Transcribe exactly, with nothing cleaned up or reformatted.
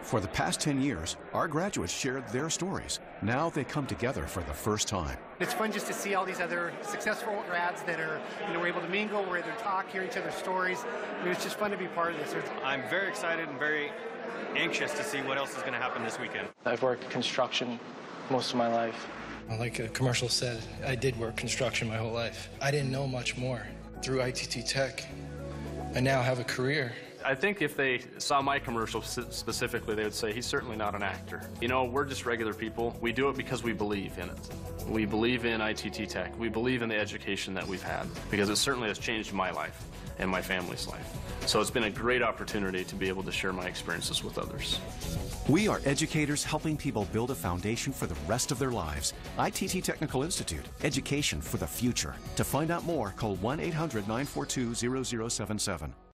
For the past ten years, our graduates shared their stories. Now they come together for the first time. It's fun just to see all these other successful grads that are, you know, we're able to mingle, we're able to talk, hear each other's stories. I mean, it's just fun to be part of this. I'm very excited and very anxious to see what else is going to happen this weekend. I've worked construction most of my life. Like a commercial said, I did work construction my whole life. I didn't know much more. Through I T T Tech, I now have a career. I think if they saw my commercial specifically, they would say, he's certainly not an actor. You know, we're just regular people. We do it because we believe in it. We believe in I T T Tech. We believe in the education that we've had, because it certainly has changed my life and my family's life. So it's been a great opportunity to be able to share my experiences with others. We are educators helping people build a foundation for the rest of their lives. I T T Technical Institute, education for the future. To find out more, call one eight hundred, nine four two, zero zero seven seven.